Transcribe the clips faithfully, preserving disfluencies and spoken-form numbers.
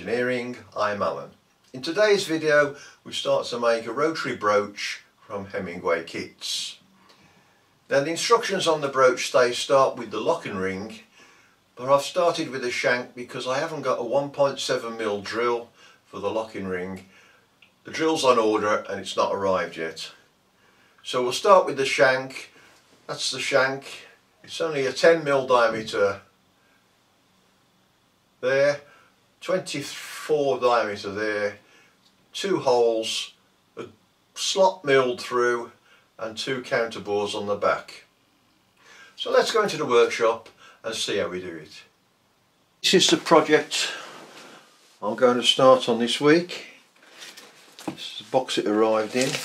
Engineering. I'm Alan. In today's video we start to make a rotary brooch from Hemingway kits. Now the instructions on the brooch they start with the locking ring, but I've started with a shank because I haven't got a one point seven mil drill for the locking ring. The drill's on order and it's not arrived yet. So we'll start with the shank. That's the shank. It's only a ten mil diameter there, twenty-four diameter there, two holes, a slot milled through and two counter bores on the back. So let's go into the workshop and see how we do it. This is the project I'm going to start on this week. This is the box it arrived in.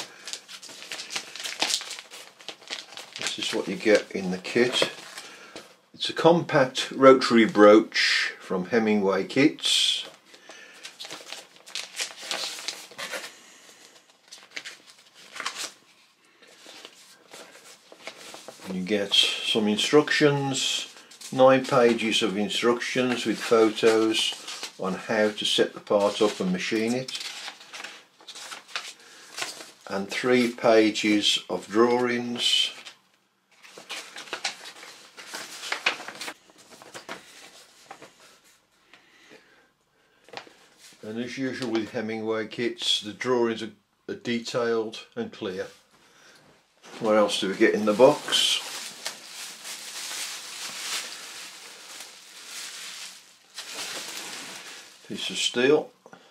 This is what you get in the kit. It's a compact rotary brooch from Hemingway kits. And you get some instructions, nine pages of instructions with photos on how to set the part up and machine it, and three pages of drawings. And as usual with Hemingway kits, the drawings are, are detailed and clear. What else do we get in the box? Piece of steel.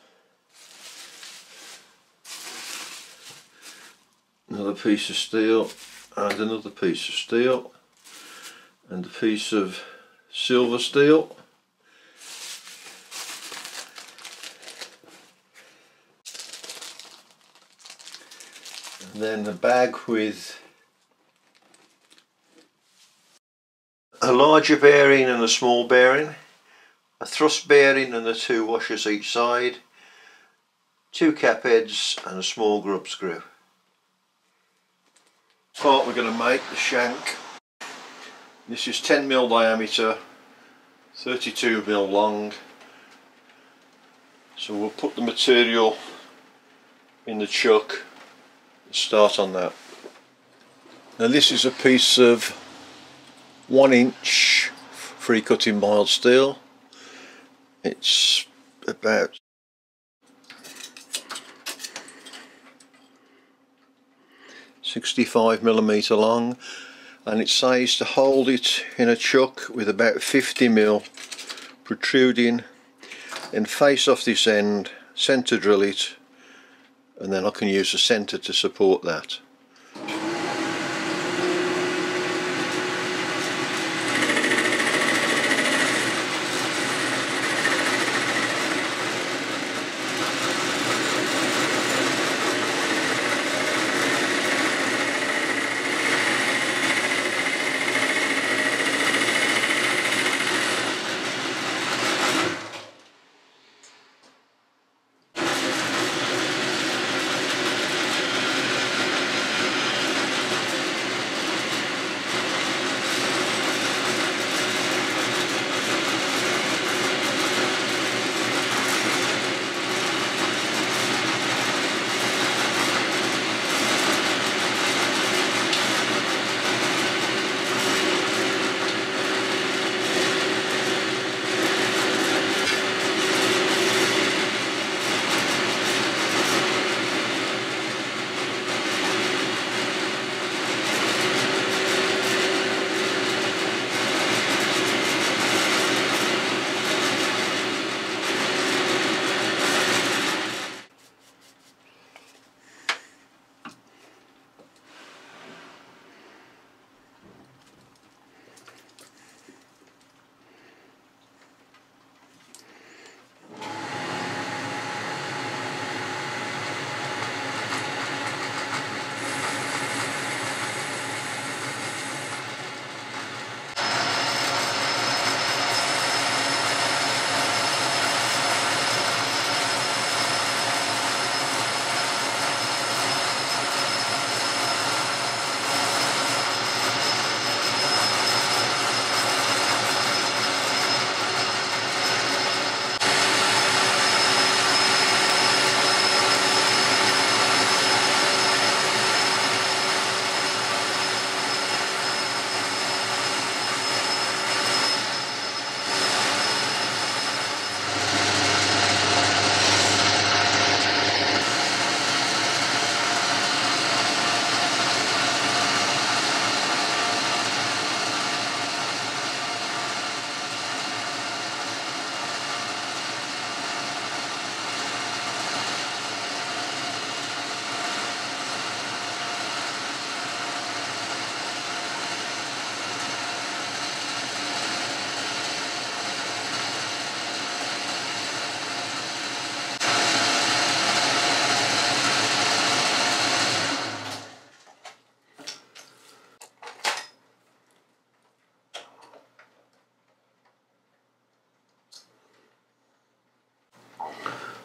Another piece of steel and another piece of steel and a piece of silver steel. And then a bag with a larger bearing and a small bearing, a thrust bearing and the two washers each side, two cap heads and a small grub screw. Part we're going to make, the shank. This is ten mil diameter, thirty-two mil long. So we'll put the material in the chuck. Start on that. Now this is a piece of one inch free cutting mild steel. It's about sixty-five millimeter long, and it says to hold it in a chuck with about fifty mil protruding, and face off this end, centre drill it, and then I can use a centre to support that.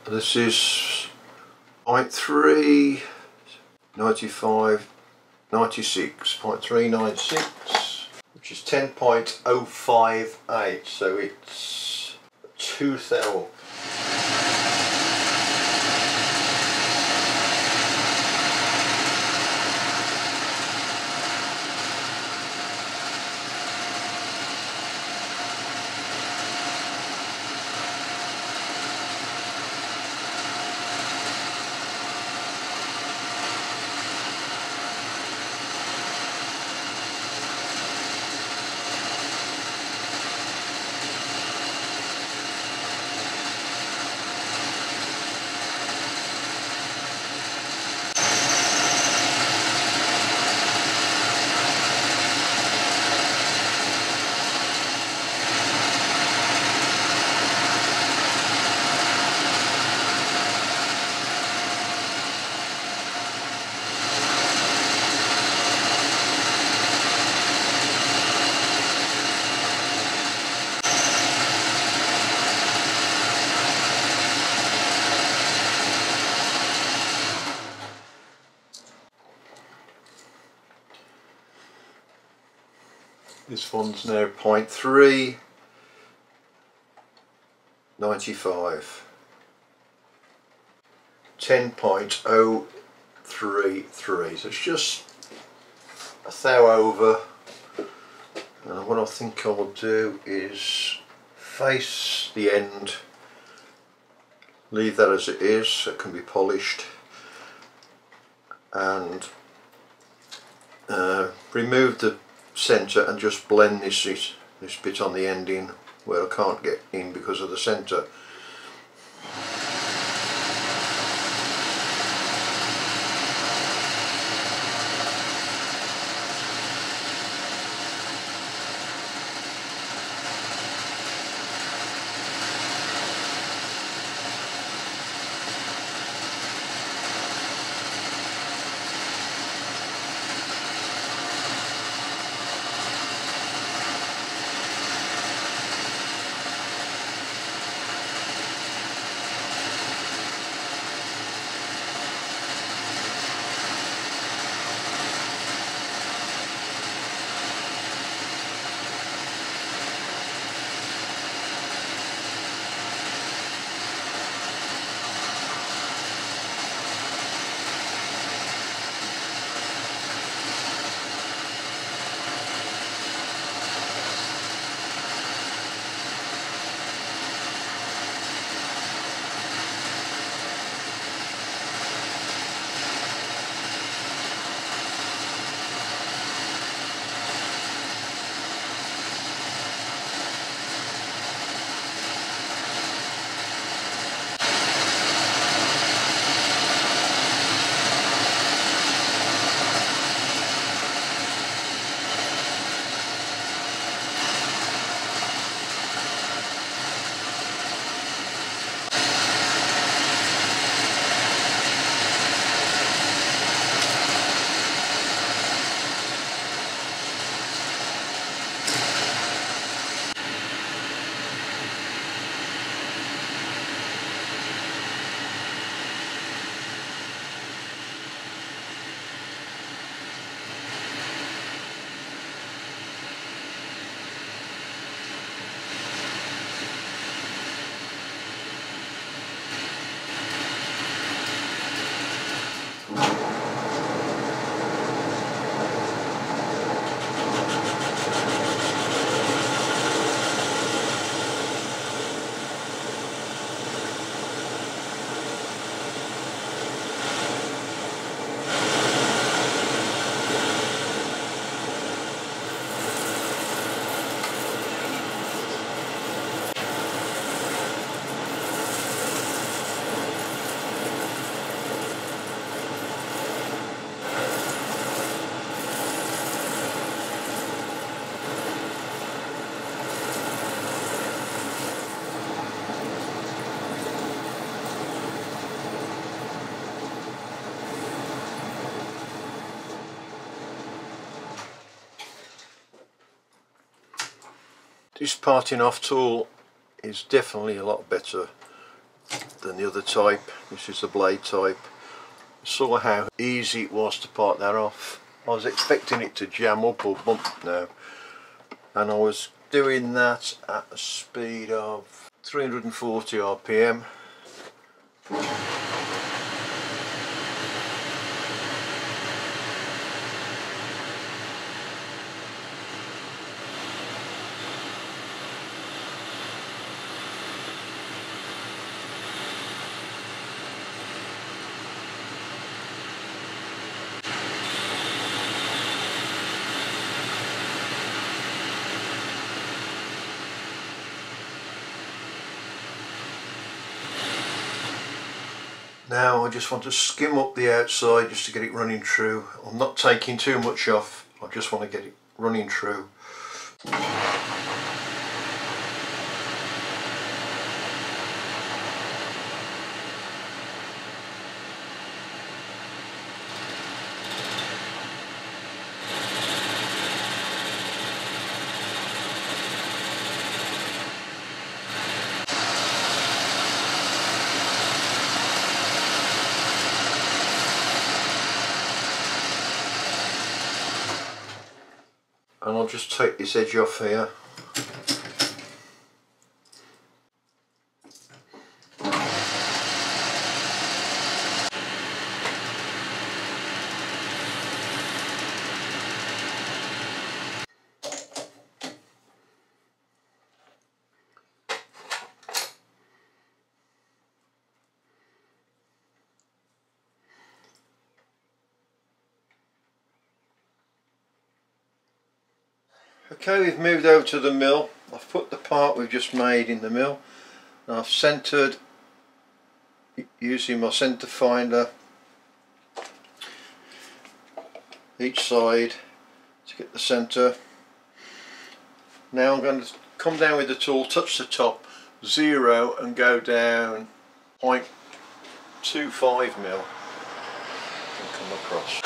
This is point three ninety-five ninety-six, point three nine six, which is ten point oh five eight, so it's two thou. This one's now point three ninety-five, ten point oh three three, so it's just a thou over. And what I think I will do is face the end, leave that as it is so it can be polished, and uh, remove the centre and just blend this, this bit on the end in where I can't get in because of the centre. This parting off tool is definitely a lot better than the other type. This is the blade type. Saw how easy it was to part that off. I was expecting it to jam up or bump now, and I was doing that at a speed of three hundred forty R P M. Now I just want to skim up the outside just to get it running true. I'm not taking too much off, I just want to get it running true. And I'll just take this edge off here. Okay, we've moved over to the mill. I've put the part we've just made in the mill, and I've centred using my centre finder each side to get the centre. Now I'm going to come down with the tool, touch the top, zero, and go down zero point two five mil and come across.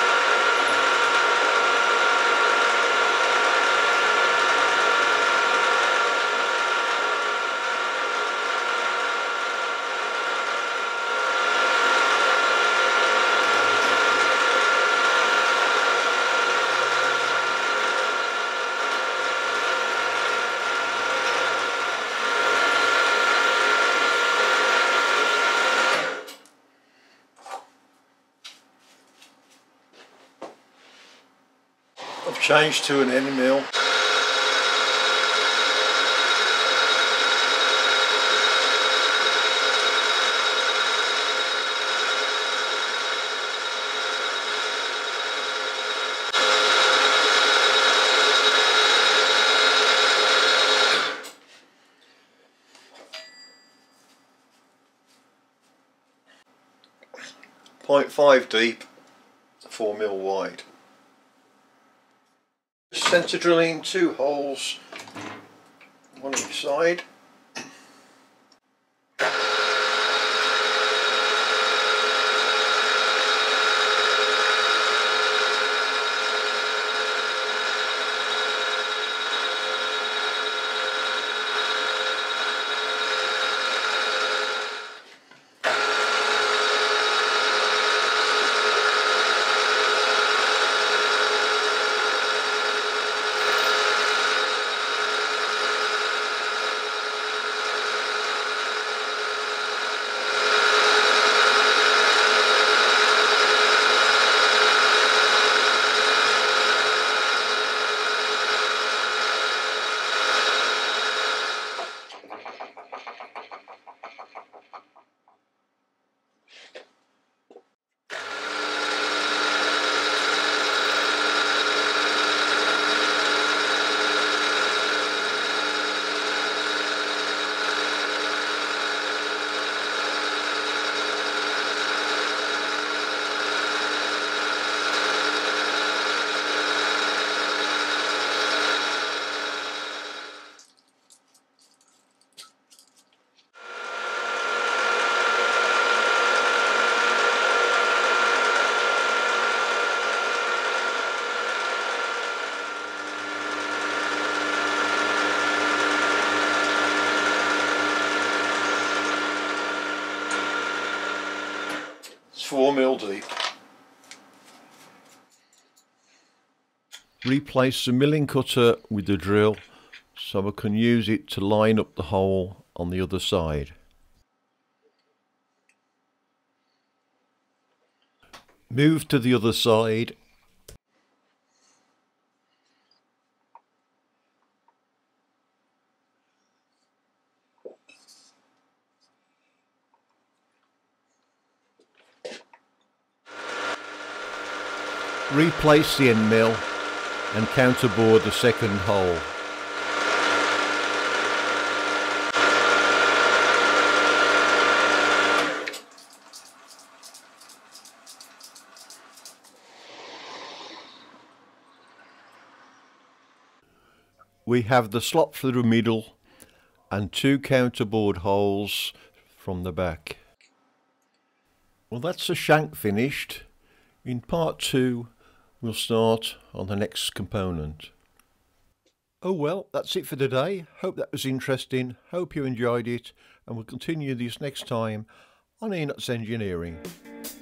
I've changed to an end mill. zero point five deep, four mil wide. Centre drilling two holes, one each side. It's four mil deep. Replace the milling cutter with the drill so I can use it to line up the hole on the other side. Move to the other side. Replace the end mill and counterbore the second hole. We have the slot through the middle and two counterbored holes from the back. Well, that's the shank finished. In part two, we'll start on the next component. Oh well, that's it for today. Hope that was interesting. Hope you enjoyed it, and we'll continue this next time on Enots Engineering.